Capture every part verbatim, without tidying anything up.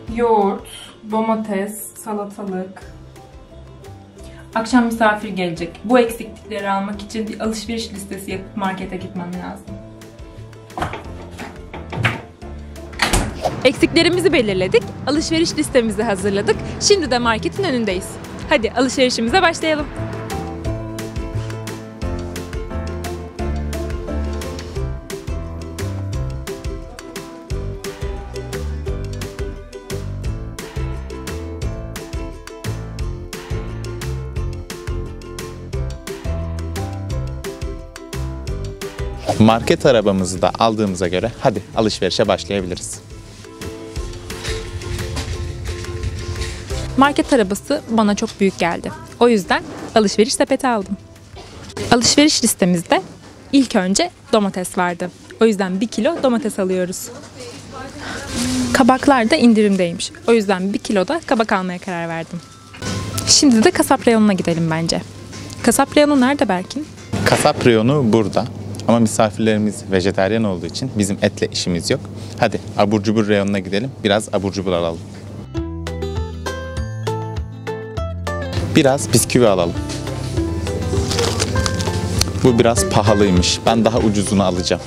yoğurt, domates, salatalık. Akşam misafir gelecek. Bu eksiklikleri almak için bir alışveriş listesi yapıp markete gitmem lazım. Eksiklerimizi belirledik, alışveriş listemizi hazırladık. Şimdi de marketin önündeyiz. Hadi alışverişimize başlayalım. Market arabamızı da aldığımıza göre hadi alışverişe başlayabiliriz. Market arabası bana çok büyük geldi. O yüzden alışveriş sepeti aldım. Alışveriş listemizde ilk önce domates vardı. O yüzden bir kilo domates alıyoruz. Kabaklar da indirimdeymiş. O yüzden bir kilo da kabak almaya karar verdim. Şimdi de kasap reyonuna gidelim bence. Kasap reyonu nerede Berkin? Kasap reyonu burada. Ama misafirlerimiz vejetaryen olduğu için bizim etle işimiz yok. Hadi abur cubur reyonuna gidelim. Biraz abur cubur alalım. Biraz bisküvi alalım. Bu biraz pahalıymış. Ben daha ucuzunu alacağım.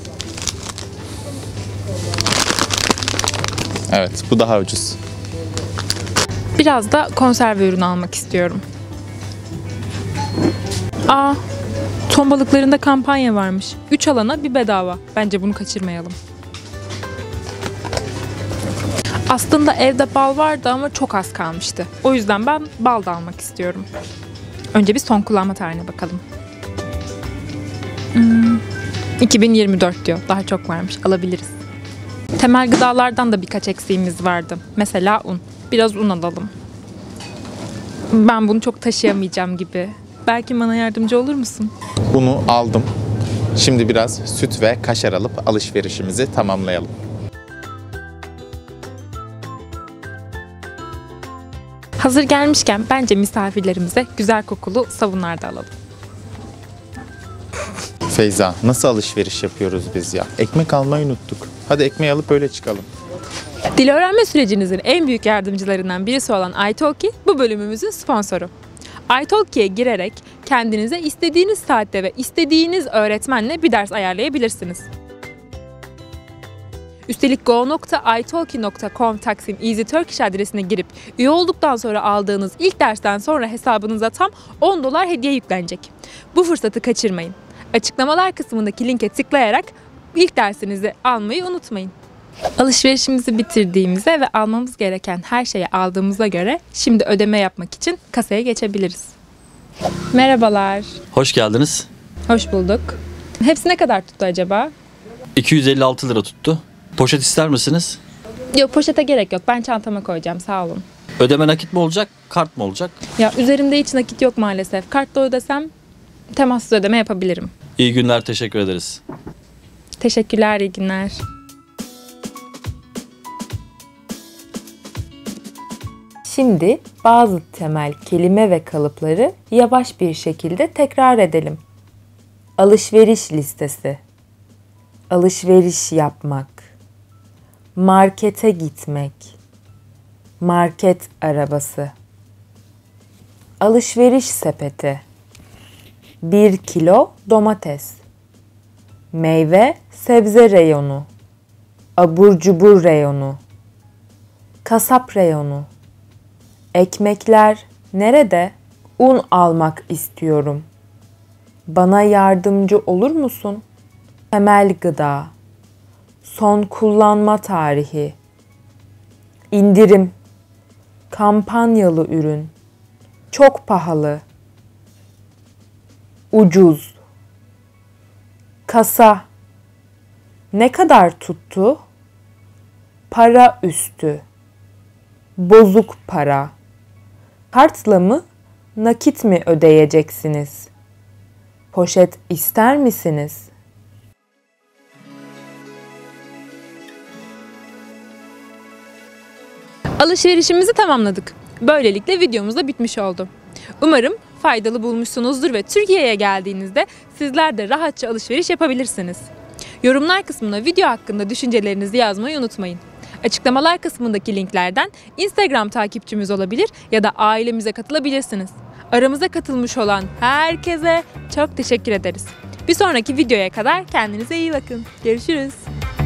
Evet, bu daha ucuz. Biraz da konserve ürünü almak istiyorum. Aa, ton balıklarında kampanya varmış. üç alana bir bedava. Bence bunu kaçırmayalım. Aslında evde bal vardı ama çok az kalmıştı. O yüzden ben bal da almak istiyorum. Önce bir son kullanma tarihine bakalım. Hmm, iki bin yirmi dört diyor. Daha çok varmış. Alabiliriz. Temel gıdalardan da birkaç eksiğimiz vardı. Mesela un. Biraz un alalım. Ben bunu çok taşıyamayacağım gibi. Belki bana yardımcı olur musun? Bunu aldım. Şimdi biraz süt ve kaşar alıp alışverişimizi tamamlayalım. Hazır gelmişken bence misafirlerimize güzel kokulu sabunlar da alalım. Feyza, nasıl alışveriş yapıyoruz biz ya? Ekmek almayı unuttuk. Hadi ekmeği alıp öyle çıkalım. Dil öğrenme sürecinizin en büyük yardımcılarından birisi olan italki bu bölümümüzün sponsoru. italki'ye girerek kendinize istediğiniz saatte ve istediğiniz öğretmenle bir ders ayarlayabilirsiniz. Üstelik go nokta italki nokta com taksim easy turkish adresine girip üye olduktan sonra aldığınız ilk dersten sonra hesabınıza tam on dolar hediye yüklenecek. Bu fırsatı kaçırmayın. Açıklamalar kısmındaki linke tıklayarak ilk dersinizi almayı unutmayın. Alışverişimizi bitirdiğimize ve almamız gereken her şeyi aldığımıza göre şimdi ödeme yapmak için kasaya geçebiliriz. Merhabalar. Hoş geldiniz. Hoş bulduk. Hepsi ne kadar tuttu acaba? iki yüz elli altı lira tuttu. Poşet ister misiniz? Yok, poşete gerek yok. Ben çantama koyacağım. Sağ olun. Ödeme nakit mi olacak, kart mı olacak? Ya üzerimde hiç nakit yok maalesef. Kartla ödesem temassız ödeme yapabilirim. İyi günler, teşekkür ederiz. Teşekkürler, iyi günler. Şimdi bazı temel kelime ve kalıpları yavaş bir şekilde tekrar edelim. Alışveriş listesi, alışveriş yapmak, markete gitmek, market arabası, alışveriş sepeti, bir kilo domates, meyve sebze reyonu, abur cubur reyonu, kasap reyonu, ekmekler nerede? Un almak istiyorum. Bana yardımcı olur musun? Temel gıda, son kullanma tarihi, indirim, kampanyalı ürün, çok pahalı, ucuz, kasa, ne kadar tuttu? Para üstü, bozuk para, kartla mı, nakit mi ödeyeceksiniz? Poşet ister misiniz? Alışverişimizi tamamladık. Böylelikle videomuz da bitmiş oldu. Umarım faydalı bulmuşsunuzdur ve Türkiye'ye geldiğinizde sizler de rahatça alışveriş yapabilirsiniz. Yorumlar kısmına video hakkında düşüncelerinizi yazmayı unutmayın. Açıklamalar kısmındaki linklerden Instagram takipçimiz olabilir ya da ailemize katılabilirsiniz. Aramıza katılmış olan herkese çok teşekkür ederiz. Bir sonraki videoya kadar kendinize iyi bakın. Görüşürüz.